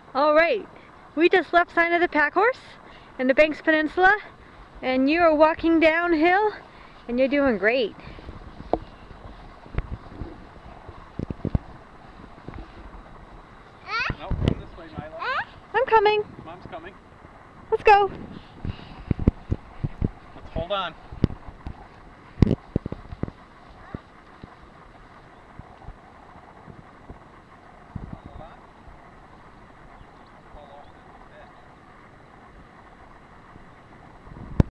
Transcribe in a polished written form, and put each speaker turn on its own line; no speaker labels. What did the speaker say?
All right, we just left sign of the Packhorse in the Banks Peninsula, and you are walking downhill, and you're doing great.
No, come this way, Milo.
I'm coming.
Mom's coming.
Let's go.
Let's hold on.